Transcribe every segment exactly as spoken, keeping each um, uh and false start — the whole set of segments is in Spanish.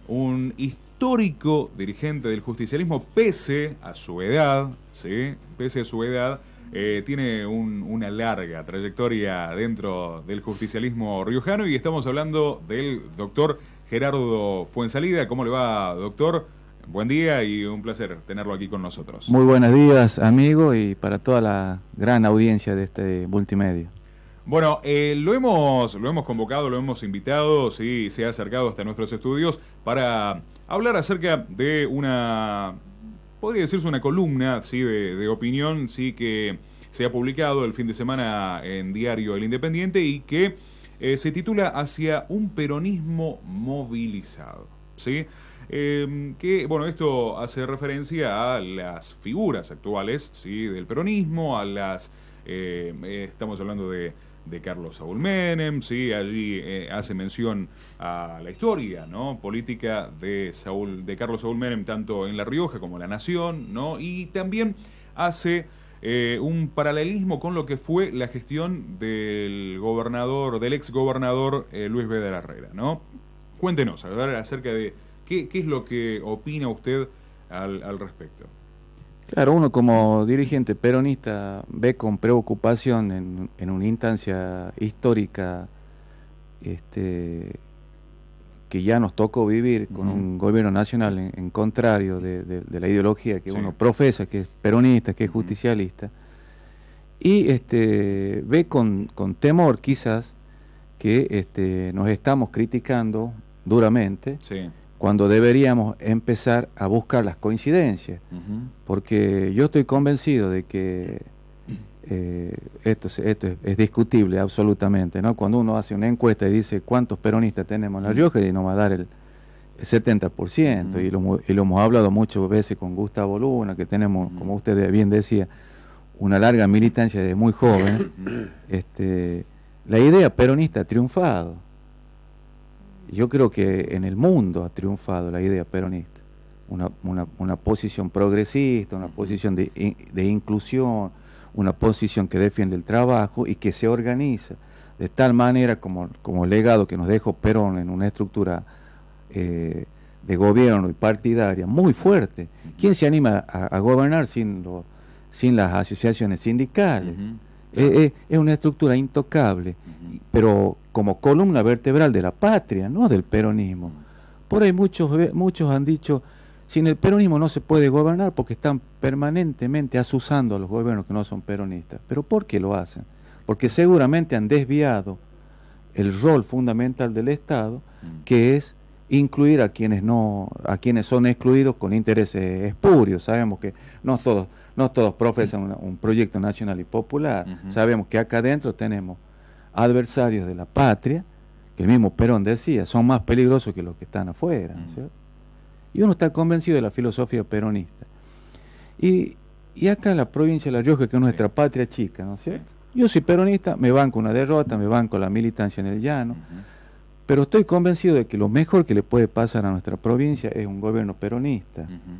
un histórico dirigente del justicialismo, pese a su edad, ¿sí? Pese a su edad, eh, tiene un, una larga trayectoria dentro del justicialismo riojano, y estamos hablando del doctor Gerardo Fuenzalida. ¿Cómo le va, doctor? Buen día y un placer tenerlo aquí con nosotros. Muy buenos días, amigo, y para toda la gran audiencia de este multimedia. Bueno, eh, lo hemos lo hemos convocado, lo hemos invitado, sí, se ha acercado hasta nuestros estudios para hablar acerca de una, podría decirse una columna, sí, de, de opinión, sí, que se ha publicado el fin de semana en Diario El Independiente y que eh, se titula Hacia un peronismo movilizado, ¿sí? Eh, que, bueno, esto hace referencia a las figuras actuales, ¿sí?, del peronismo, a las, eh, eh, estamos hablando de, de Carlos Saúl Menem, ¿sí?, allí eh, hace mención a la historia, ¿no?, política de Saúl, de Carlos Saúl Menem, tanto en La Rioja como en La Nación, ¿no?, y también hace eh, un paralelismo con lo que fue la gestión del gobernador, del ex gobernador eh, Luis B. de la Herrera, ¿no? Cuéntenos, a ver, acerca de ¿Qué, ¿Qué es lo que opina usted al, al respecto? Claro, uno como dirigente peronista ve con preocupación en, en una instancia histórica este, que ya nos tocó vivir con uh-huh. un gobierno nacional en, en contrario de, de, de la ideología que sí. uno profesa, que es peronista, que es justicialista, uh-huh. y este, ve con, con temor quizás que este, nos estamos criticando duramente, sí. cuando deberíamos empezar a buscar las coincidencias, uh-huh. porque yo estoy convencido de que eh, esto, esto es, es discutible absolutamente, ¿no? Cuando uno hace una encuesta y dice cuántos peronistas tenemos en La Rioja, y nos va a dar el, el setenta por ciento, uh-huh. y, lo, y lo hemos hablado muchas veces con Gustavo Luna, que tenemos, uh-huh. como usted bien decía, una larga militancia de muy joven. Uh-huh. este, la idea peronista ha triunfado. Yo creo que en el mundo ha triunfado la idea peronista, una, una, una posición progresista, una posición de, de inclusión, una posición que defiende el trabajo y que se organiza de tal manera como, como legado que nos dejó Perón en una estructura eh, de gobierno y partidaria muy fuerte. ¿Quién se anima a, a gobernar sin, lo, sin las asociaciones sindicales? Uh-huh. Claro. Es, es una estructura intocable, uh-huh. pero como columna vertebral de la patria, no del peronismo. Por ahí muchos, muchos han dicho, sin el peronismo no se puede gobernar porque están permanentemente asusando a los gobiernos que no son peronistas. ¿Pero por qué lo hacen? Porque seguramente han desviado el rol fundamental del Estado, que es incluir a quienes no, a quienes son excluidos con intereses espurios. Sabemos que no todos, no todos profesan una, un proyecto nacional y popular. Uh-huh. Sabemos que acá adentro tenemos adversarios de la patria, que el mismo Perón decía, son más peligrosos que los que están afuera, ¿no es cierto? Y uno está convencido de la filosofía peronista. Y, y acá en la provincia de La Rioja, que es nuestra sí. patria chica, ¿no es cierto? Sí. Yo soy peronista, me banco una derrota, me banco la militancia en el llano, uh-huh. pero estoy convencido de que lo mejor que le puede pasar a nuestra provincia es un gobierno peronista. Uh-huh.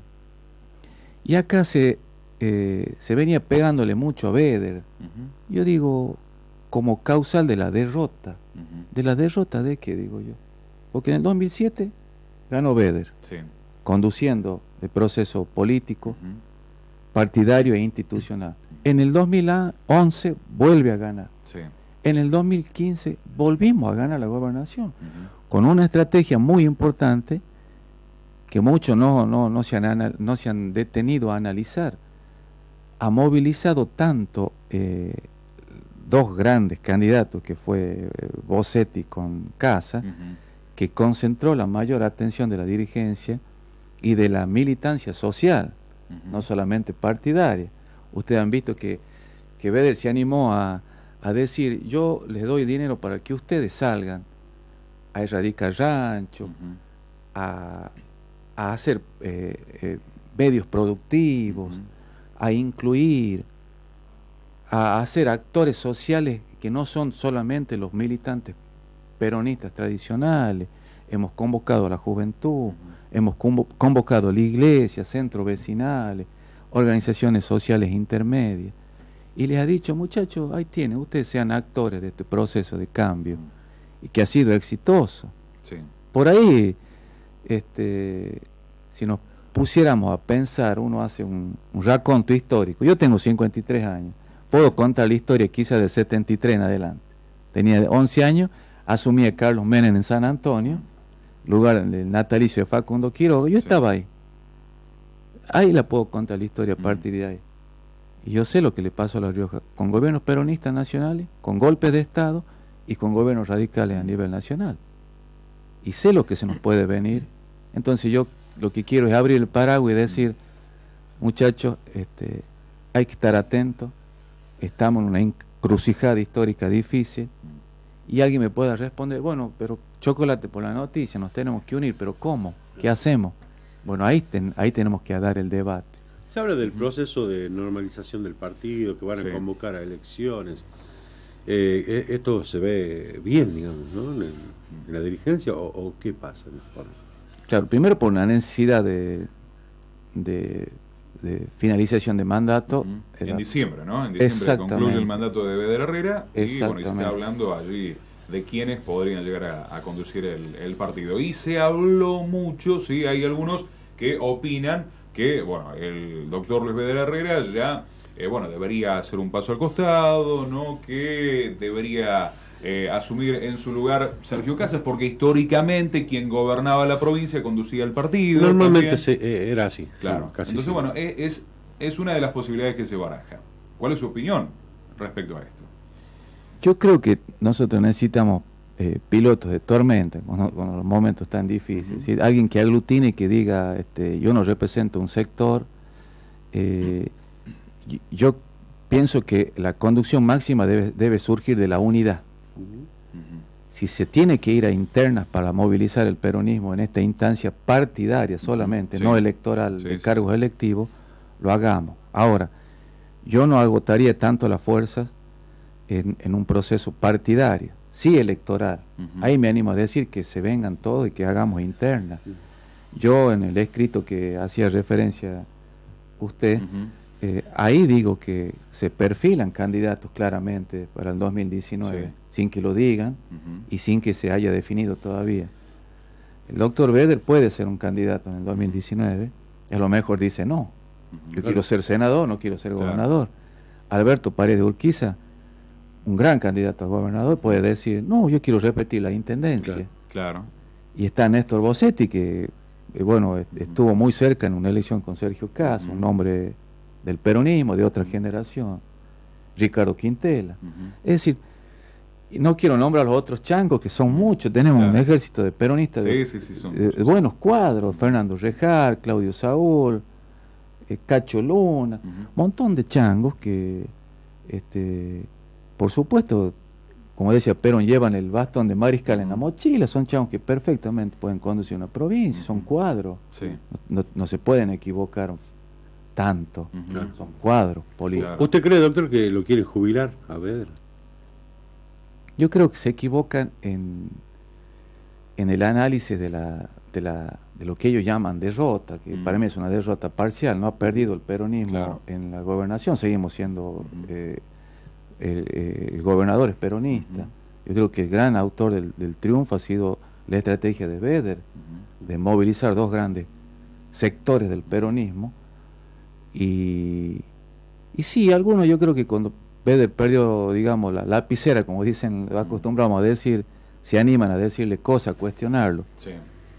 Y acá se, eh, se venía pegándole mucho a Beder. Uh-huh. Yo digo, como causal de la derrota. Uh-huh. ¿De la derrota de qué, digo yo? Porque en el dos mil siete ganó Beder, sí. conduciendo el proceso político, uh-huh. partidario e institucional. Uh-huh. En el dos mil once vuelve a ganar. Sí. En el dos mil quince volvimos a ganar la gobernación, uh-huh. con una estrategia muy importante que muchos no, no, no, se han, no se han detenido a analizar. Ha movilizado tanto eh, dos grandes candidatos, que fue eh, Bossetti con Casa, uh-huh. que concentró la mayor atención de la dirigencia y de la militancia social, uh-huh. no solamente partidaria. Ustedes han visto que, que Beder se animó a, a decir, yo les doy dinero para que ustedes salgan a erradicar ranchos, uh-huh. a, a hacer eh, eh, medios productivos, uh-huh. a incluir, a hacer actores sociales que no son solamente los militantes peronistas tradicionales. Hemos convocado a la juventud, uh-huh. hemos convocado a la iglesia, centros vecinales, organizaciones sociales intermedias, y les ha dicho, muchachos, ahí tienen, ustedes sean actores de este proceso de cambio, uh-huh. y que ha sido exitoso. Sí. Por ahí este, si nos pusiéramos a pensar, uno hace un, un raconto histórico. Yo tengo cincuenta y tres años, puedo contar la historia quizá de setenta y tres en adelante. Tenía once años, asumí a Carlos Menem en San Antonio, lugar del natalicio de Facundo Quiroga, yo sí. estaba ahí. Ahí la puedo contar la historia a partir de ahí. Y yo sé lo que le pasó a La Rioja, con gobiernos peronistas nacionales, con golpes de Estado y con gobiernos radicales a nivel nacional. Y sé lo que se nos puede venir. Entonces yo lo que quiero es abrir el paraguas y decir, muchachos, este, hay que estar atentos, estamos en una encrucijada histórica difícil, y alguien me pueda responder, bueno, pero Chocolate, por la noticia, nos tenemos que unir, pero ¿cómo? ¿Qué hacemos? Bueno, ahí, ten, ahí tenemos que dar el debate. Se habla del proceso de normalización del partido, que van sí. a convocar a elecciones. Eh, ¿Esto se ve bien, digamos, ¿no? en, el, en la dirigencia o, o qué pasa en el fondo? Claro, primero por una necesidad de, de, de finalización de mandato. Uh-huh. En era... diciembre, ¿no? En diciembre concluye el mandato de Vedder Herrera y bueno, y se está hablando allí de quiénes podrían llegar a, a conducir el, el partido. Y se habló mucho, sí, hay algunos que opinan que, bueno, el doctor Luis Vedder Herrera ya, eh, bueno, debería hacer un paso al costado, ¿no? Que debería eh, asumir en su lugar Sergio Casas, porque históricamente quien gobernaba la provincia conducía el partido. Normalmente se, eh, era así. Claro. Sí, casi Entonces, sí. bueno, es, es una de las posibilidades que se baraja. ¿Cuál es su opinión respecto a esto? Yo creo que nosotros necesitamos eh, pilotos de tormenta cuando, cuando los momentos tan difíciles. Uh-huh. ¿Sí? Alguien que aglutine y que diga, este, yo no represento un sector. Eh, yo pienso que la conducción máxima debe, debe surgir de la unidad. Uh-huh. Si se tiene que ir a internas para movilizar el peronismo en esta instancia partidaria solamente, uh-huh. sí. no electoral, sí, de sí, cargos sí. electivos, lo hagamos. Ahora, yo no agotaría tanto las fuerzas En, en un proceso partidario, sí electoral. Uh-huh. Ahí me animo a decir que se vengan todos y que hagamos interna. Uh-huh. Yo en el escrito que hacía referencia usted, uh-huh. eh, ahí digo que se perfilan candidatos claramente para el dos mil diecinueve, sí. sin que lo digan uh-huh. y sin que se haya definido todavía. El doctor Vedder puede ser un candidato en el dos mil diecinueve, a lo mejor dice no, uh-huh. yo claro. quiero ser senador, no quiero ser claro. gobernador. Alberto Paredes Urquiza, un gran candidato a gobernador, puede decir, no, yo quiero repetir la intendencia. Claro. claro. Y está Néstor Bossetti, que eh, bueno, uh-huh. estuvo muy cerca en una elección con Sergio Casas, uh-huh. un hombre del peronismo, de otra uh-huh. generación. Ricardo Quintela. Uh-huh. Es decir, no quiero nombrar a los otros changos, que son muchos, tenemos claro. un ejército de peronistas, sí, de, sí, sí, son de, de buenos cuadros, Fernando Rejar, Claudio Saúl, eh, Cacho Luna, un uh-huh. montón de changos que... este por supuesto, como decía Perón, llevan el bastón de mariscal en la mochila, son chavos que perfectamente pueden conducir una provincia, son cuadros, sí. no, no, no se pueden equivocar tanto, uh-huh. claro. son cuadros políticos. Claro. ¿Usted cree, doctor, que lo quieren jubilar a Vedder? Yo creo que se equivocan en, en el análisis de, la, de, la, de lo que ellos llaman derrota, que uh-huh. para mí es una derrota parcial, no ha perdido el peronismo claro. en la gobernación, seguimos siendo... Uh-huh. eh, El, el gobernador es peronista. Uh-huh. Yo creo que el gran autor del, del triunfo ha sido la estrategia de Vedder, uh-huh. de movilizar dos grandes sectores del peronismo. Y, y sí, algunos yo creo que cuando Vedder perdió, digamos, la lapicera, como dicen, acostumbramos a decir, se animan a decirle cosas, a cuestionarlo. Sí.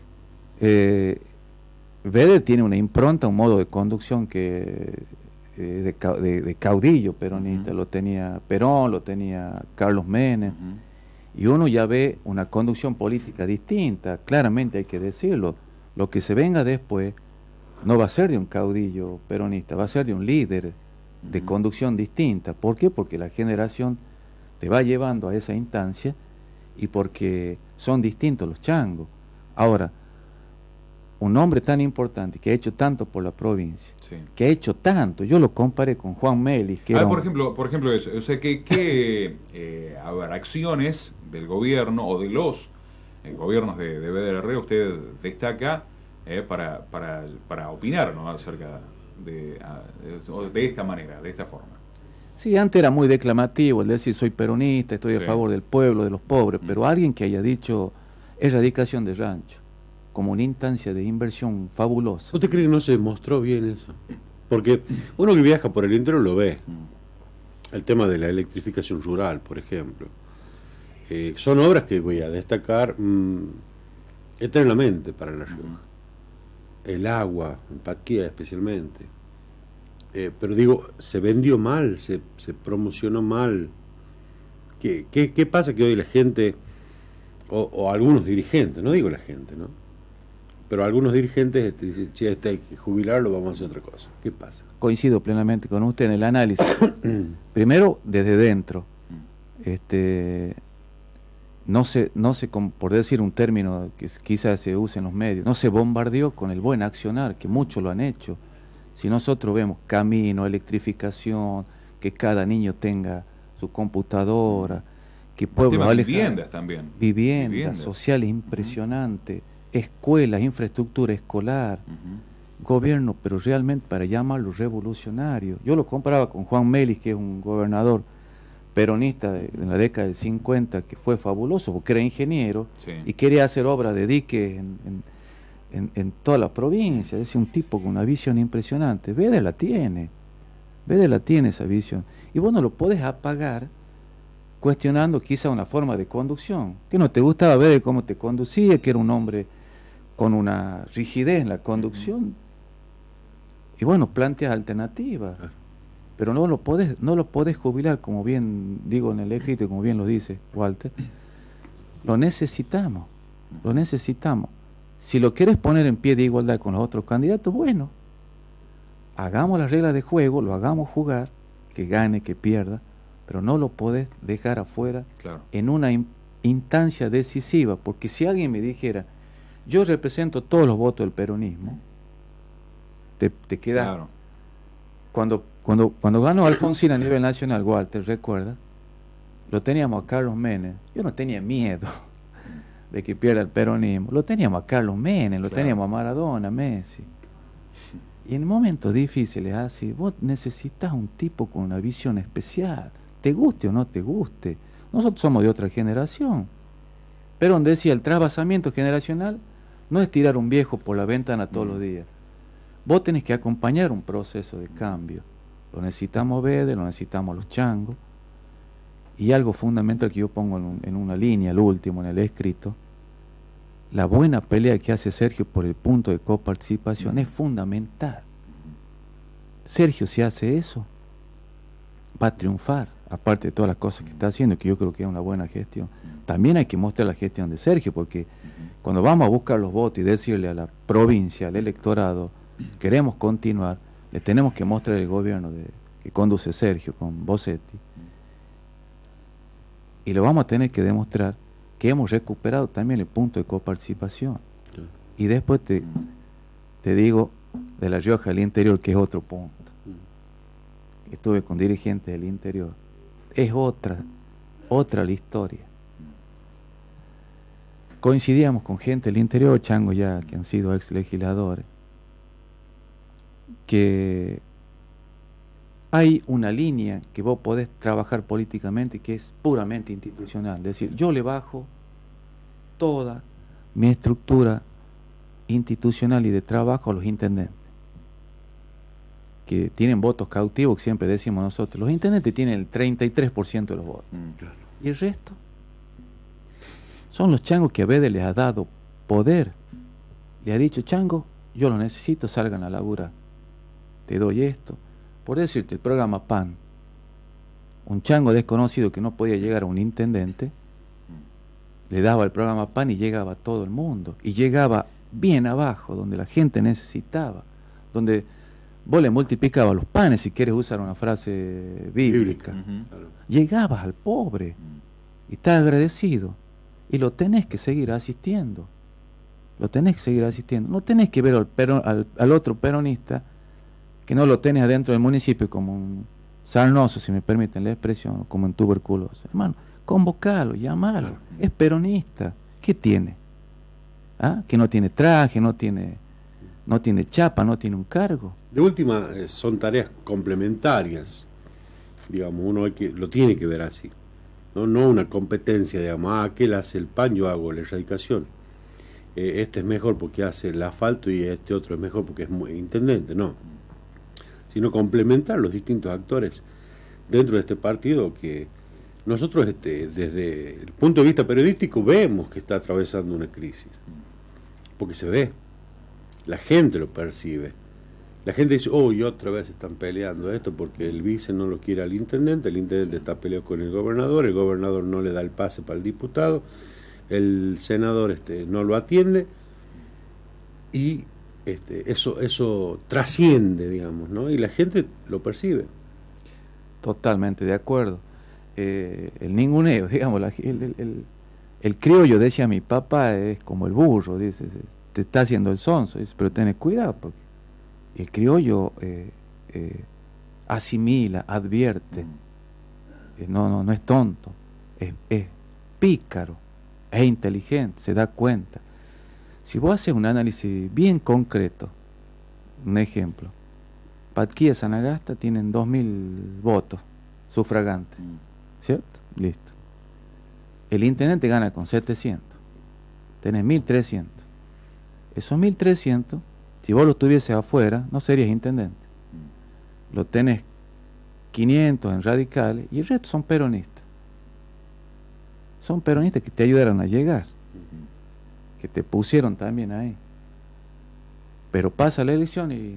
Eh, Vedder tiene una impronta, un modo de conducción que... De, de, de caudillo peronista, uh-huh. lo tenía Perón, lo tenía Carlos Menem, uh-huh. y uno ya ve una conducción política distinta, claramente hay que decirlo, lo que se venga después no va a ser de un caudillo peronista, va a ser de un líder uh-huh. de conducción distinta. ¿Por qué? Porque la generación te va llevando a esa instancia y porque son distintos los changos. Ahora, un hombre tan importante que ha hecho tanto por la provincia, sí. que ha hecho tanto, yo lo comparé con Juan Melis, que ah, era por un... ejemplo, por ejemplo eso, o sea, que, que eh, a ver, acciones del gobierno o de los eh, gobiernos de, de Vedder Herrera usted destaca eh, para, para, para opinar, ¿no?, acerca de, de, de esta manera, de esta forma. Sí, antes era muy declamativo el decir soy peronista, estoy sí. a favor del pueblo, de los pobres, mm. pero alguien que haya dicho erradicación de rancho, como una instancia de inversión fabulosa. ¿Usted cree que no se mostró bien eso? Porque uno que viaja por el interior lo ve. El tema de la electrificación rural, por ejemplo. Eh, son obras que voy a destacar mmm, eternamente para La Rioja. El agua, en Patquía especialmente. Eh, pero digo, se vendió mal, se, se promocionó mal. ¿Qué, qué, qué pasa que hoy la gente, o, o algunos dirigentes, no digo la gente, ¿no? Pero algunos dirigentes este, dicen, che, este hay que jubilarlo, vamos a hacer otra cosa. ¿Qué pasa? Coincido plenamente con usted en el análisis. Primero, desde dentro. Este, no se, no se, por decir un término que quizás se use en los medios, no se bombardeó con el buen accionar, que muchos lo han hecho. Si nosotros vemos camino, electrificación, que cada niño tenga su computadora, que pueblos alejados, viviendas también. Viviendas, viviendas. sociales impresionantes, uh-huh. escuelas, infraestructura escolar, uh-huh. gobierno, pero realmente para llamarlo revolucionario. Yo lo comparaba con Juan Melis, que es un gobernador peronista de, de la década del cincuenta, que fue fabuloso, porque era ingeniero, sí. y quería hacer obras de diques en, en, en, en toda la provincia. Es un tipo con una visión impresionante. Vede la tiene, Vede la tiene esa visión. Y vos no lo podés apagar cuestionando quizá una forma de conducción, que no te gustaba ver cómo te conducía, que era un hombre con una rigidez en la conducción. Uh-huh. Y bueno, planteas alternativas. Uh-huh. Pero no lo podés, no lo podés jubilar, como bien digo en el escrito y como bien lo dice Walter. Lo necesitamos, lo necesitamos. Si lo quieres poner en pie de igualdad con los otros candidatos, bueno, hagamos las reglas de juego, lo hagamos jugar, que gane, que pierda, pero no lo podés dejar afuera, claro. en una in- instancia decisiva, porque si alguien me dijera, yo represento todos los votos del peronismo, te, te queda... Claro. Cuando, cuando, cuando ganó Alfonsín a nivel nacional, Walter, ¿recuerdas? Lo teníamos a Carlos Menem. Yo no tenía miedo de que pierda el peronismo. Lo teníamos a Carlos Menem, lo claro. teníamos a Maradona, Messi. Y en momentos difíciles así, vos necesitas un tipo con una visión especial, te guste o no te guste. Nosotros somos de otra generación. Perón decía, el trasvasamiento generacional no es tirar un viejo por la ventana todos mm. los días. Vos tenés que acompañar un proceso de cambio. Lo necesitamos Vede, lo necesitamos los changos. Y algo fundamental que yo pongo en, un, en una línea, el último, en el escrito, la buena pelea que hace Sergio por el punto de coparticipación mm. es fundamental. Sergio, si hace eso, va a triunfar, aparte de todas las cosas que está haciendo, que yo creo que es una buena gestión. También hay que mostrar la gestión de Sergio, porque cuando vamos a buscar los votos y decirle a la provincia, al electorado, queremos continuar, le tenemos que mostrar el gobierno de, que conduce Sergio con Bossetti, y lo vamos a tener que demostrar que hemos recuperado también el punto de coparticipación. Sí. Y después te, te digo de La Rioja al interior, que es otro punto. Mm. Estuve con dirigentes del interior. Es otra, otra la historia. Coincidíamos con gente del interior, changos ya que han sido ex legisladores, que hay una línea que vos podés trabajar políticamente que es puramente institucional. Es decir, yo le bajo toda mi estructura institucional y de trabajo a los intendentes, que tienen votos cautivos, que siempre decimos nosotros. Los intendentes tienen el treinta y tres por ciento de los votos. Mm, claro. ¿Y el resto? Son los changos que a Vede les ha dado poder. Le ha dicho, chango, yo lo necesito, salgan a laburar. Te doy esto. Por decirte, el programa P A N, un chango desconocido que no podía llegar a un intendente, le daba el programa P A N y llegaba a todo el mundo. Y llegaba bien abajo, donde la gente necesitaba, donde vos le multiplicabas los panes, si quieres usar una frase bíblica. Uh-huh. Llegabas al pobre y estás agradecido. Y lo tenés que seguir asistiendo. Lo tenés que seguir asistiendo. No tenés que ver al, peron, al, al otro peronista que no lo tenés adentro del municipio como un sarnoso, si me permiten la expresión, como un tuberculoso. Hermano, convocalo, llamalo. Claro. Es peronista. ¿Qué tiene? ¿Ah? Que no tiene traje, no tiene, no tiene chapa, no tiene un cargo. De última, eh, son tareas complementarias. Digamos, uno hay que, lo tiene que ver así. No, no una competencia, digamos, ah, aquel hace el P A N, yo hago la erradicación. eh, este es mejor porque hace el asfalto y este otro es mejor porque es muy intendente, no. Sino complementar los distintos actores dentro de este partido que nosotros este, desde el punto de vista periodístico vemos que está atravesando una crisis. Porque se ve, la gente lo percibe. La gente dice, oh, y otra vez están peleando esto porque el vice no lo quiere al intendente, el intendente está peleado con el gobernador, el gobernador no le da el pase para el diputado, el senador este, no lo atiende, y este, eso, eso trasciende, digamos, ¿no? Y la gente lo percibe. Totalmente de acuerdo. Eh, el ninguneo, digamos, la, el, el, el, el criollo, decía mi papá, es como el burro, dice, te está haciendo el sonso, dice, pero tenés cuidado, porque el criollo eh, eh, asimila, advierte, eh, no, no, no es tonto, es, es pícaro, es inteligente, se da cuenta. Si vos haces un análisis bien concreto, un ejemplo, Patquí y Sanagasta tienen dos mil votos sufragantes, ¿cierto? Listo. El intendente gana con setecientos, tenés mil trescientos. Esos mil trescientos, si vos lo tuvieses afuera, no serías intendente. Lo tenés quinientos en radicales y el resto son peronistas. Son peronistas que te ayudaron a llegar, que te pusieron también ahí. Pero pasa la elección y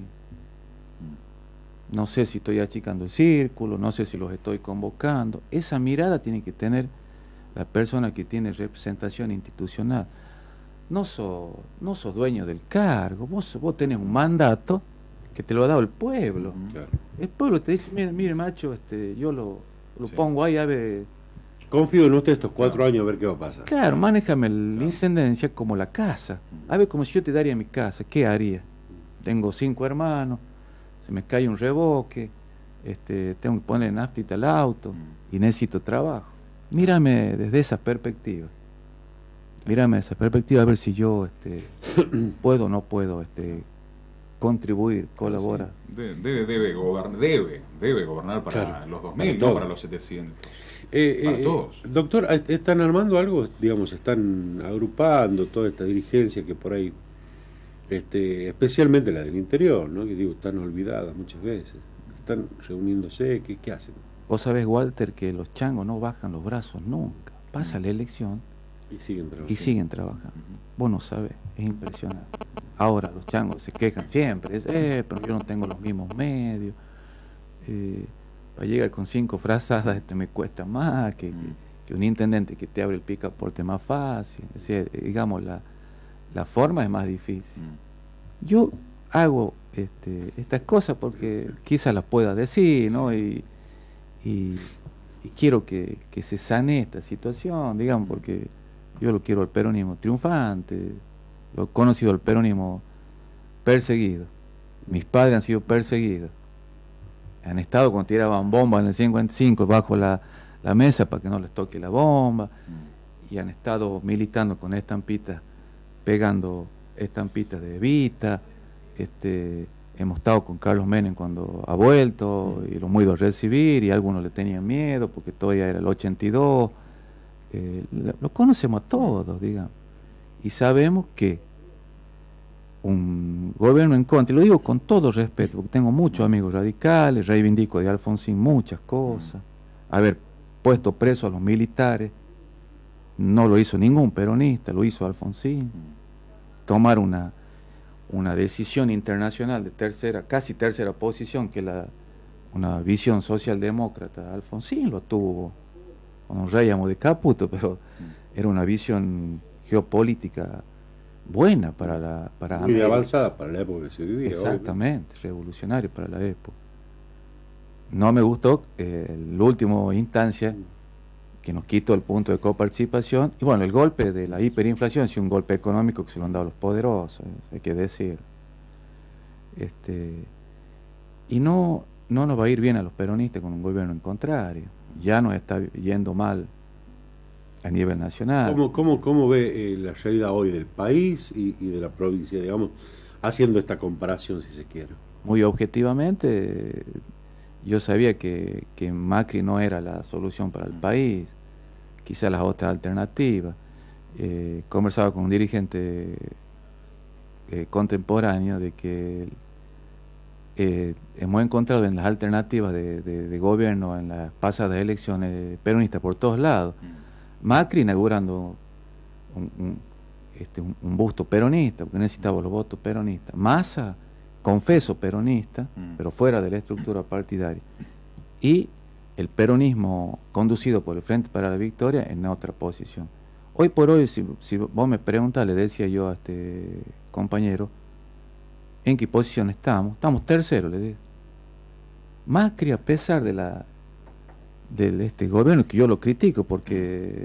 no sé si estoy achicando el círculo, no sé si los estoy convocando. Esa mirada tiene que tener la persona que tiene representación institucional. No sos no sos dueño del cargo, vos, vos tenés un mandato que te lo ha dado el pueblo. Claro. El pueblo te dice, mire, mire macho, este, yo lo, lo sí. pongo ahí a ver. Confío en usted estos cuatro claro. años a ver qué va a pasar. Claro, manéjame la claro. intendencia como la casa. A ver, como si yo te daría mi casa, ¿qué haría? Tengo cinco hermanos, se me cae un reboque, este, tengo que poner naftita al auto y necesito trabajo. Mírame desde esa perspectiva. Mírame esa perspectiva a ver si yo este, puedo o no puedo este, contribuir, colaborar. Sí. De, debe, debe, gobernar, debe, debe gobernar para claro. los dos mil, para no todo. Para los setecientos. Eh, para eh, todos. Doctor, ¿están armando algo? Digamos, están agrupando toda esta dirigencia que por ahí, este, especialmente la del interior, ¿no? Que digo, están olvidadas muchas veces. Están reuniéndose, ¿qué, qué hacen? Vos sabés, Walter, que los changos no bajan los brazos nunca. Pasa la elección y siguen trabajando. Y siguen trabajando. Uh-huh. Vos no sabés, es impresionante. Ahora los changos se quejan siempre, es, eh, pero yo no tengo los mismos medios. Eh, para llegar con cinco frazadas este me cuesta más que, uh-huh. que, que un intendente que te abre el picaporte más fácil. Es decir, digamos, la, la forma es más difícil. Uh-huh. Yo hago este, estas cosas porque quizás las pueda decir, ¿no? Y, y, y quiero que, que se sane esta situación, digamos, porque yo lo quiero al peronismo triunfante, lo he conocido al peronismo perseguido. Mis padres han sido perseguidos. Han estado cuando tiraban bombas en el cincuenta y cinco bajo la, la mesa para que no les toque la bomba. Mm. Y han estado militando con estampitas, pegando estampitas de Evita. Este, hemos estado con Carlos Menem cuando ha vuelto mm. y lo hemos ido a recibir y algunos le tenían miedo porque todavía era el ochenta y dos. Eh, lo conocemos a todos, digamos, y sabemos que un gobierno en contra, y lo digo con todo respeto, porque tengo muchos amigos radicales, reivindico de Alfonsín muchas cosas, haber puesto preso a los militares, no lo hizo ningún peronista, lo hizo Alfonsín, tomar una, una decisión internacional de tercera, casi tercera posición, que la, una visión socialdemócrata, Alfonsín lo tuvo. Nos reíamos de Caputo, pero era una visión geopolítica buena para la para muy América. Avanzada para la época que se vivía. Exactamente, obvio. Revolucionario para la época. No me gustó eh, la última instancia que nos quitó el punto de coparticipación y bueno, el golpe de la hiperinflación es un golpe económico que se lo han dado los poderosos, hay que decir. Este, y no, no nos va a ir bien a los peronistas con un gobierno en contrario. Ya nos está yendo mal a nivel nacional. ¿Cómo, cómo, cómo ve eh, la realidad hoy del país y, y de la provincia, digamos, haciendo esta comparación, si se quiere? Muy objetivamente, yo sabía que, que Macri no era la solución para el país, quizás las otras alternativas, eh, conversaba con un dirigente eh, contemporáneo de que eh, hemos encontrado en las alternativas de, de, de gobierno en las pasadas elecciones peronistas por todos lados. Mm. Macri inaugurando un, un, este, un, un busto peronista, porque necesitaba los votos peronistas. Massa, confeso peronista, mm. pero fuera de la estructura partidaria. Y el peronismo conducido por el Frente para la Victoria en otra posición. Hoy por hoy, si, si vos me preguntas, le decía yo a este compañero, ¿en qué posición estamos? Estamos terceros, le digo. Macri, a pesar de la de este gobierno, que yo lo critico porque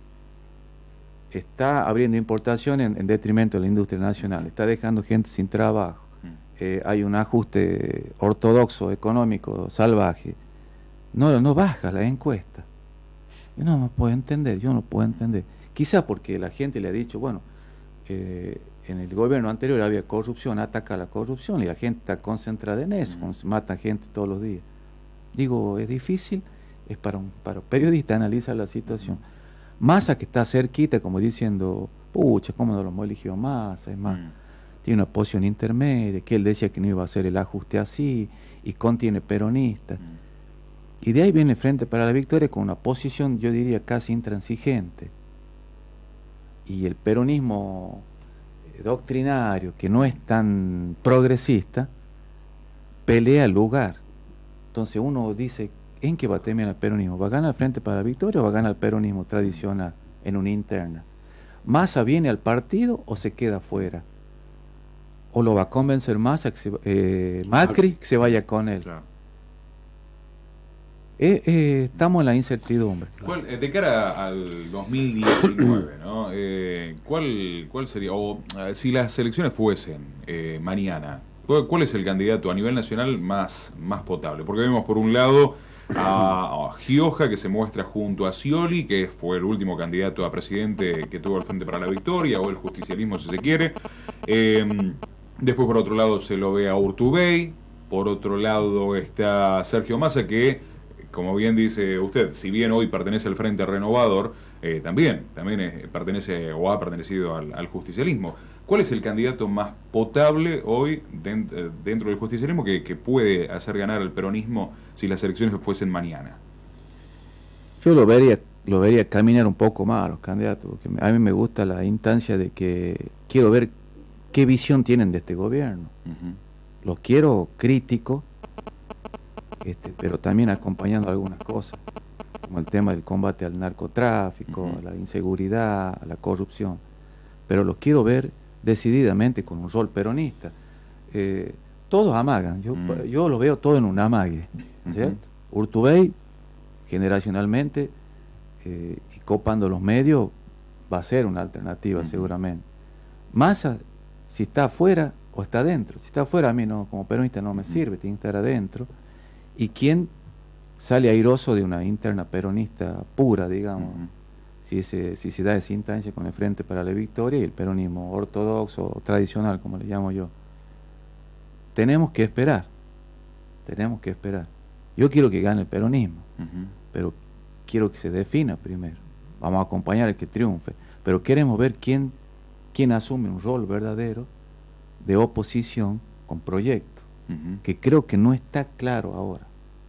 está abriendo importaciones en, en detrimento de la industria nacional, está dejando gente sin trabajo, eh, hay un ajuste ortodoxo económico salvaje, no, no baja la encuesta. Yo no me puedo entender, yo no puedo entender. Quizás porque la gente le ha dicho, bueno, eh, en el gobierno anterior había corrupción, ataca la corrupción y la gente está concentrada en eso, mm. mata gente todos los días. Digo, es difícil, es para un para un periodista analizar la situación. Mm. Massa, que está cerquita, como diciendo, pucha, ¿cómo no lo eligió Massa? Es más, mm. tiene una posición intermedia, que él decía que no iba a hacer el ajuste así, y contiene peronistas. Mm. Y de ahí viene el Frente para la Victoria con una posición, yo diría, casi intransigente. Y el peronismo doctrinario, que no es tan progresista, pelea el lugar. Entonces uno dice, ¿en qué va a terminar el peronismo? ¿Va a ganar el Frente para la Victoria o va a ganar el peronismo tradicional en una interna? ¿Massa viene al partido o se queda fuera? ¿O lo va a convencer Massa, que se, eh, Macri, que se vaya con él? Claro. Eh, eh, estamos en la incertidumbre. ¿Cuál, de cara al dos mil diecinueve, ¿no? Eh, ¿cuál, ¿Cuál sería, o eh, si las elecciones fuesen eh, mañana, ¿cuál, ¿cuál es el candidato a nivel nacional más, más potable? Porque vemos por un lado a, a Gioja, que se muestra junto a Scioli, que fue el último candidato a presidente que tuvo el Frente para la Victoria, o el justicialismo si se quiere. Eh, después por otro lado se lo ve a Urtubey, por otro lado está Sergio Massa, que como bien dice usted, si bien hoy pertenece al Frente Renovador, eh, también, también es, pertenece o ha pertenecido al, al justicialismo. ¿Cuál es el candidato más potable hoy dentro, dentro del justicialismo que, que puede hacer ganar al peronismo si las elecciones fuesen mañana? Yo lo vería, lo vería caminar un poco más a los candidatos, porque a mí me gusta la instancia de que quiero ver qué visión tienen de este gobierno. Uh-huh. Los quiero críticos, Este, pero también acompañando algunas cosas, como el tema del combate al narcotráfico, uh-huh. a la inseguridad, a la corrupción. Pero los quiero ver decididamente con un rol peronista. Eh, todos amagan, yo, uh-huh. yo lo veo todo en un amague, ¿cierto? Uh-huh. Urtubey, generacionalmente, eh, y copando los medios, va a ser una alternativa uh-huh. seguramente. Massa, si está afuera o está adentro. Si está afuera, a mí no, como peronista no me uh-huh. sirve, tiene que estar adentro. ¿Y quién sale airoso de una interna peronista pura, digamos? Uh-huh. si, ese, si se da esa instancia con el Frente para la Victoria y el peronismo ortodoxo o tradicional, como le llamo yo. Tenemos que esperar, tenemos que esperar. Yo quiero que gane el peronismo, uh-huh. pero quiero que se defina primero. Vamos a acompañar al que triunfe, pero queremos ver quién, quién asume un rol verdadero de oposición con proyecto. Uh-huh. Que creo que no está claro ahora.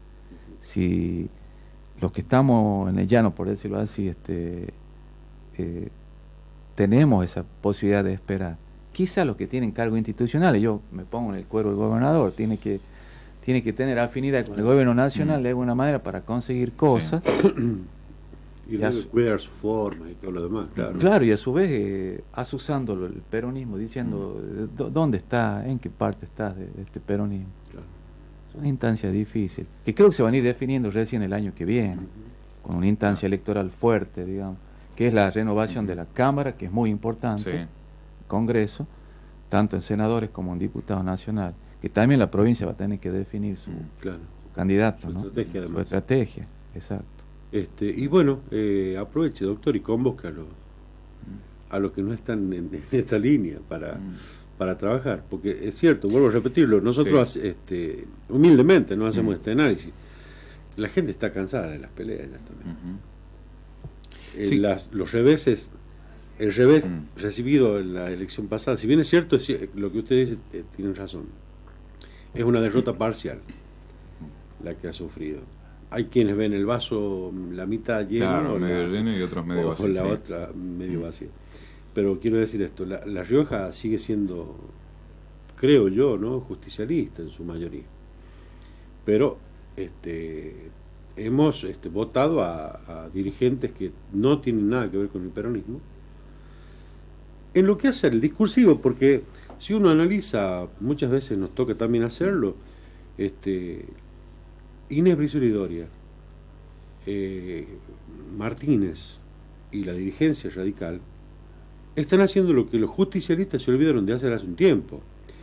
Si los que estamos en el llano, por decirlo así, este, eh, tenemos esa posibilidad de esperar. Quizá los que tienen cargos institucionales, yo me pongo en el cuero del gobernador, tiene que, tiene que tener afinidad con el gobierno nacional uh-huh. de alguna manera para conseguir cosas. Sí. Y, y debe su, cuidar su forma y todo lo demás, claro. Claro, y a su vez eh, asusando el peronismo, diciendo uh-huh. dónde está, en qué parte estás de, de este peronismo. Claro. Es una instancia difícil, que creo que se van a ir definiendo recién el año que viene, uh-huh. con una instancia electoral fuerte, digamos, que es la renovación uh-huh. de la Cámara, que es muy importante, sí. el Congreso, tanto en senadores como en diputados nacionales, que también la provincia va a tener que definir su, uh-huh. claro. su candidato, su ¿no? estrategia, además. Su estrategia, exacto. Este, y bueno, eh, aproveche, doctor, y convoca a los, a los que no están en, en esta línea para, mm. para trabajar, porque es cierto, vuelvo a repetirlo, nosotros sí. este, humildemente no hacemos mm. este análisis. La gente está cansada de las peleas ya también. Uh-huh. eh, sí. las, los reveses el revés Mm. recibido en la elección pasada, si bien es cierto, es cier- lo que usted dice, eh, tiene razón, es una derrota parcial la que ha sufrido. Hay quienes ven el vaso la mitad lleno, Claro, o medio la, lleno y otros medio o vacío. la sí. otra medio vacía. Pero quiero decir esto, la, la Rioja sigue siendo, creo yo, ¿no?, justicialista en su mayoría. Pero este hemos este, votado a, a dirigentes que no tienen nada que ver con el peronismo. En lo que hace el discursivo, porque si uno analiza, muchas veces nos toca también hacerlo, este, Inés Brizuela y Doria, eh, Martínez y la dirigencia radical están haciendo lo que los justicialistas se olvidaron de hacer hace un tiempo.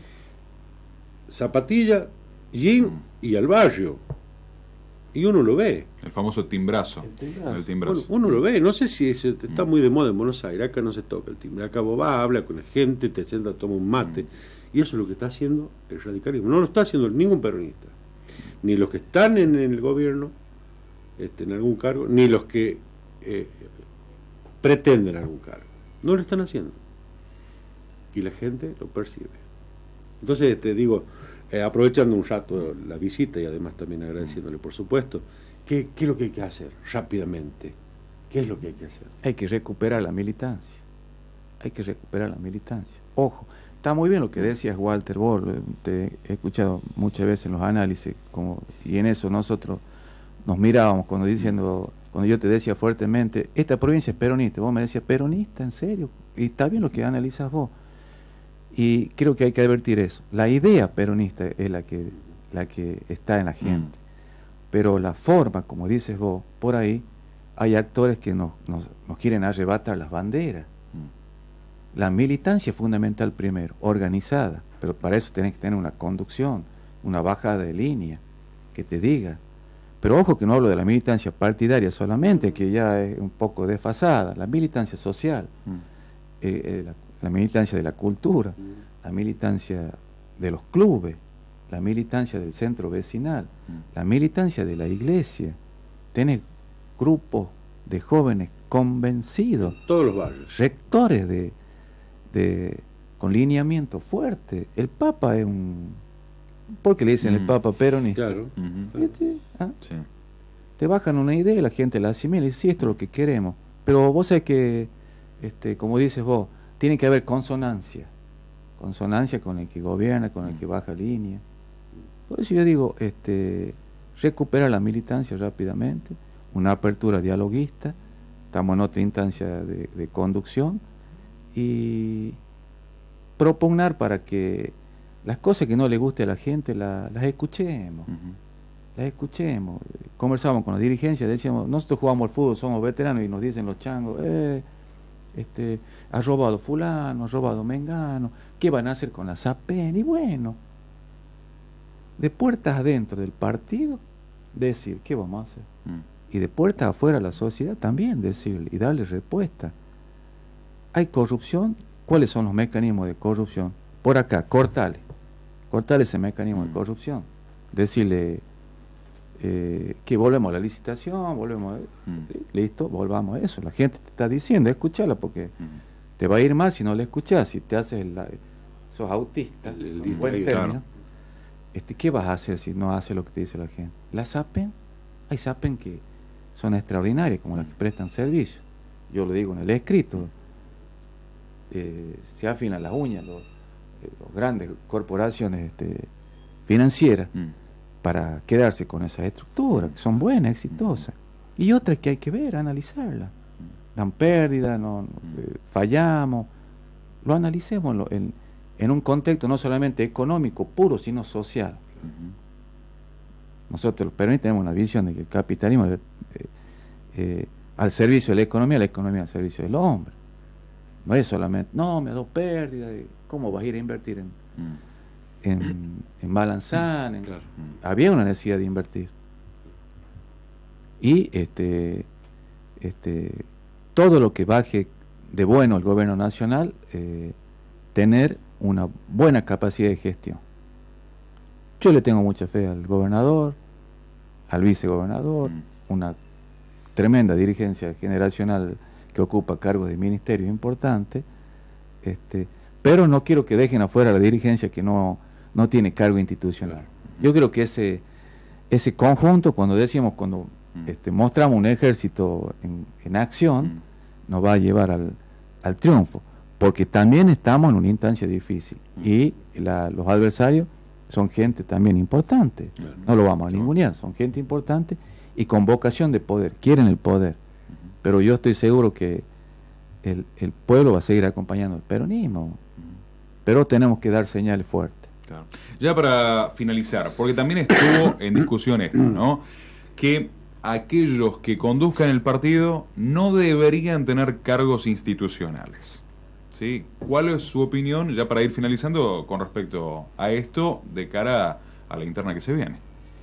Zapatilla, jean y al barrio. Y uno lo ve. El famoso timbrazo. El timbrazo. El timbrazo. Uno, uno lo ve. No sé si es, está muy de moda en Buenos Aires. Acá no se toca el timbre. Acá vos vas, habla con la gente, te sienta, toma un mate. Y eso es lo que está haciendo el radicalismo. No lo está haciendo ningún peronista. Ni los que están en el gobierno, este, en algún cargo, ni los que eh, pretenden algún cargo. No lo están haciendo. Y la gente lo percibe. Entonces, te digo, eh, aprovechando un rato la visita y además también agradeciéndole, por supuesto, ¿qué, ¿qué es lo que hay que hacer rápidamente? ¿Qué es lo que hay que hacer? Hay que recuperar la militancia. Hay que recuperar la militancia. Ojo, está muy bien lo que decías, Walter. Vos, te he escuchado muchas veces en los análisis, como, y en eso nosotros nos mirábamos cuando diciendo, cuando yo te decía fuertemente, esta provincia es peronista. Vos me decías, ¿peronista? ¿En serio? Y está bien lo que analizas vos. Y creo que hay que advertir eso. La idea peronista es la que, la que está en la gente. Mm. Pero la forma, como dices vos, por ahí hay actores que nos, nos, nos quieren arrebatar las banderas. Mm. La militancia es fundamental primero, organizada, pero para eso tenés que tener una conducción, una bajada de línea, que te diga. Pero ojo que no hablo de la militancia partidaria solamente, que ya es un poco desfasada, la militancia social, mm. eh, eh, la, la militancia de la cultura, mm. la militancia de los clubes, la militancia del centro vecinal, mm. la militancia de la iglesia. Tenés grupos de jóvenes convencidos, todos los barrios, rectores de, de con lineamiento fuerte. El Papa es un... ¿Por qué le dicen mm. el Papa peronista? Claro. Uh-huh. ¿Este? ¿Ah? Sí. Te bajan una idea y la gente la asimila y dice, sí, esto es lo que queremos. Pero vos sabés que, este, como dices vos, tiene que haber consonancia. Consonancia con el que gobierna, con el que baja línea. Por eso yo digo, este, recuperar la militancia rápidamente, una apertura dialoguista, estamos en otra instancia de, de conducción, y propugnar para que las cosas que no le guste a la gente la, las escuchemos. Uh-huh. Las escuchemos. Conversamos con la dirigencia, decíamos, nosotros jugamos al fútbol, somos veteranos, y nos dicen los changos, eh, este, ha robado fulano, ha robado mengano, ¿qué van a hacer con la SAPEN? Y bueno, de puertas adentro del partido, decir, ¿qué vamos a hacer? Mm. Y de puertas afuera la sociedad también decirle y darle respuesta. ¿Hay corrupción? ¿Cuáles son los mecanismos de corrupción? Por acá, cortale. Cortale ese mecanismo mm. de corrupción. Decirle eh, que volvemos a la licitación, volvemos a, mm. listo, volvamos a eso. La gente te está diciendo, escúchala, porque mm. te va a ir mal si no la escuchas, si te haces la, sos autista, el, el, el buen término. Claro. Este, ¿qué vas a hacer si no haces lo que te dice la gente? La SAPEN, hay SAPEN que son extraordinarias, como las que prestan servicio. Yo lo digo en el escrito, eh, se afilan las uñas los, eh, los grandes corporaciones este, financieras mm. para quedarse con esas estructuras, que son buenas, exitosas. Y otras que hay que ver, analizarlas. Dan pérdida, no, eh, fallamos, lo analicemos en, en un contexto no solamente económico puro, sino social. Uh-huh. Nosotros los peronistas tenemos una visión de que el capitalismo es eh, eh, al servicio de la economía, la economía al servicio del hombre. No es solamente, no, me ha dado pérdida, ¿cómo vas a ir a invertir en, mm. en, en Balanzán? En, claro. Había una necesidad de invertir. Y este, este, todo lo que baje de bueno el gobierno nacional, eh, tener una buena capacidad de gestión. Yo le tengo mucha fe al gobernador, al vicegobernador, mm. una tremenda dirigencia generacional que ocupa cargos de ministerio importantes, este, pero no quiero que dejen afuera a la dirigencia que no, no tiene cargo institucional. Yo creo que ese, ese conjunto, cuando decimos, cuando este, mostramos un ejército en, en acción, nos va a llevar al, al triunfo, porque también estamos en una instancia difícil y la, los adversarios son gente también importante, no lo vamos a ningunear, son gente importante y con vocación de poder, quieren el poder, pero yo estoy seguro que el, el pueblo va a seguir acompañando el peronismo, pero tenemos que dar señales fuertes. Claro. Ya para finalizar, porque también estuvo en discusión esto, ¿no? Que aquellos que conduzcan el partido no deberían tener cargos institucionales. ¿Sí? ¿Cuál es su opinión, ya para ir finalizando, con respecto a esto de cara a la interna que se viene?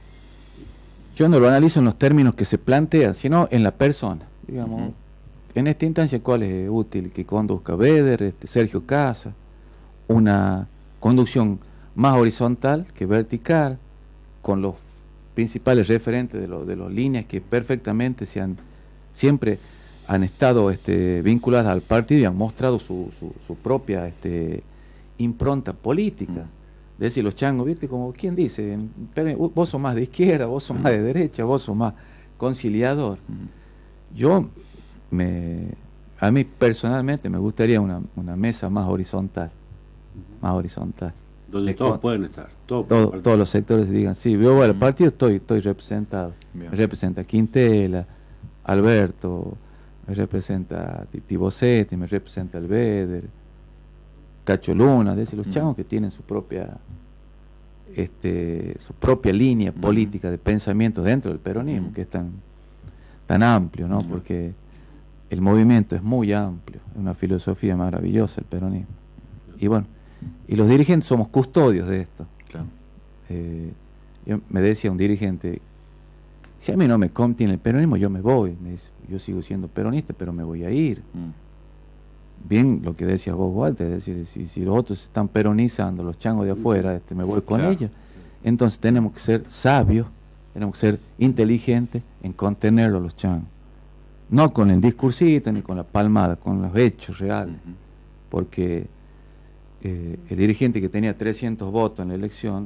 Yo no lo analizo en los términos que se plantean, sino en la persona. Digamos, uh-huh. En esta instancia, ¿cuál es útil? Que conduzca Beder, este, Sergio Casa, una conducción más horizontal que vertical, con los principales referentes de, lo, de las líneas que perfectamente se han siempre han estado este, vinculadas al partido y han mostrado su, su, su propia este, impronta política. Mm. Es decir, los changos, ¿viste? Como quien dice, vos sos más de izquierda, vos sos mm. más de derecha, vos sos más conciliador. Mm. Yo, me, a mí personalmente me gustaría una, una mesa más horizontal, mm. más horizontal. Donde todos con, pueden estar. Todos, todo, todos los sectores digan, sí, yo voy al partido, estoy, estoy representado. Bien. Me representa Quintela, Alberto, me representa Titi Bossetti, me representa el Beder, Cacho Luna, de los mm. changos que tienen su propia este, su propia línea mm. política de pensamiento dentro del peronismo, mm. que es tan, tan amplio, ¿no? Mm. Porque el movimiento es muy amplio, es una filosofía maravillosa el peronismo. Y bueno, y los dirigentes somos custodios de esto. Claro. Eh, yo, me decía un dirigente, si a mí no me contiene el peronismo, yo me voy. Me dice, yo sigo siendo peronista, pero me voy a ir. Mm. Bien lo que decías vos, Walter, es decir, si, si los otros están peronizando, los changos de afuera, este, me voy con claro. ellos. Entonces tenemos que ser sabios, tenemos que ser inteligentes en contenerlos los changos. No con el discursito ni con la palmada, con los hechos reales. Uh-huh. Porque eh, el dirigente que tenía trescientos votos en la elección,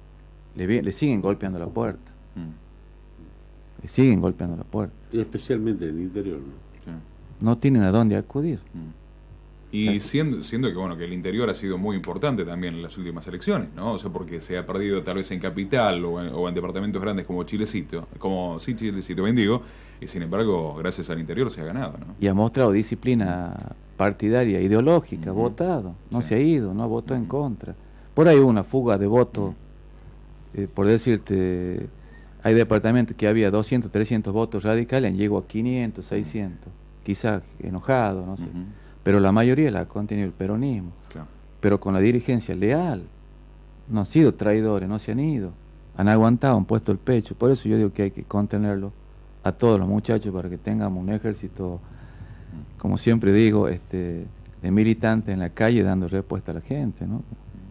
le, le siguen golpeando la puerta. Mm. Le siguen golpeando la puerta. Y especialmente en el interior, ¿no? Sí. No tienen a dónde acudir. Mm. Y siendo, siendo que bueno que el interior ha sido muy importante también en las últimas elecciones, ¿no? O sea, porque se ha perdido tal vez en capital o en, o en departamentos grandes como Chilecito, como sí, Chilecito, bendigo, y sin embargo, gracias al interior se ha ganado, ¿no? Y ha mostrado disciplina partidaria, ideológica, uh-huh. votado, no sí. se ha ido, no votó uh-huh. en contra. Por ahí hubo una fuga de votos, uh-huh. eh, por decirte, hay departamentos que había doscientos, trescientos votos radicales, han llegado a quinientos, seiscientos, uh-huh. quizás enojados, no sé. Uh-huh. Pero la mayoría la ha contenido el peronismo, claro. pero con la dirigencia leal, no han sido traidores, no se han ido, han aguantado, han puesto el pecho. Por eso yo digo que hay que contenerlo a todos los muchachos para que tengamos un ejército, como siempre digo, este, de militantes en la calle dando respuesta a la gente, ¿no?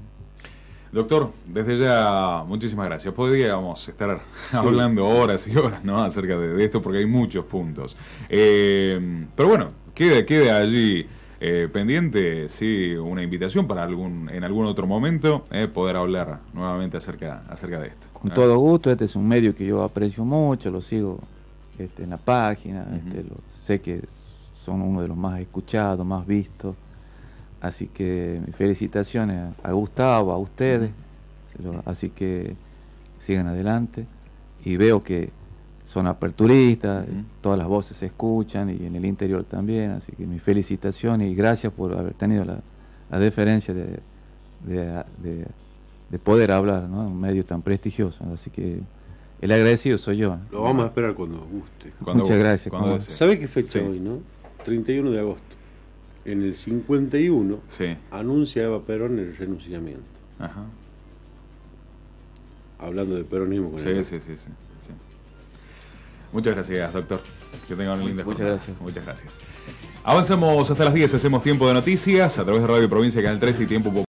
Doctor, desde ya muchísimas gracias. Podríamos estar sí. hablando horas y horas, ¿no? acerca de, de esto porque hay muchos puntos. Eh, pero bueno, queda, queda allí eh, pendiente, sí, una invitación para algún en algún otro momento eh, poder hablar nuevamente acerca, acerca de esto. Con ¿eh? todo gusto, este es un medio que yo aprecio mucho, lo sigo este, en la página, uh-huh. este, lo, sé que son uno de los más escuchados, más vistos. Así que mis felicitaciones a Gustavo, a ustedes, así que sigan adelante y veo que son aperturistas, uh-huh. todas las voces se escuchan y en el interior también, así que mis felicitaciones y gracias por haber tenido la, la deferencia de, de, de, de poder hablar, ¿no? en un medio tan prestigioso, así que el agradecido soy yo. Lo vamos a esperar cuando guste. Cuando Muchas guste, gracias. Cuando ¿Sabe qué fecha sí. hoy, no? treinta y uno de agosto. En el cincuenta y uno sí. anuncia Eva Perón el renunciamiento. Ajá. Hablando de peronismo con sí, el... sí, sí, sí, sí. Muchas gracias, doctor. Que tengan una linda Muchas jornada. gracias. Muchas gracias. Avanzamos hasta las diez, hacemos tiempo de noticias a través de Radio Provincia, Canal tres y Tiempo Popular.